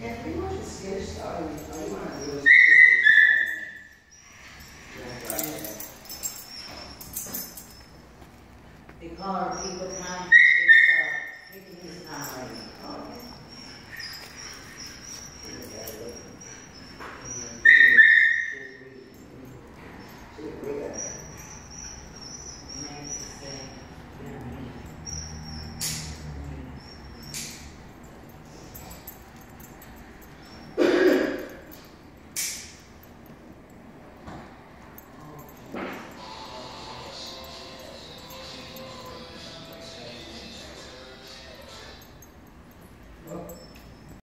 Yeah, pretty much the skin starting. All you want to do is they call her